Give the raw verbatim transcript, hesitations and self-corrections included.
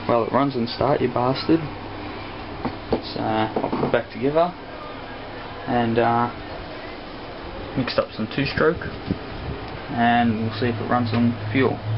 Well, it runs on start, you bastard. So I'll put it back together and uh, mixed up some two-stroke, and we'll see if it runs on fuel.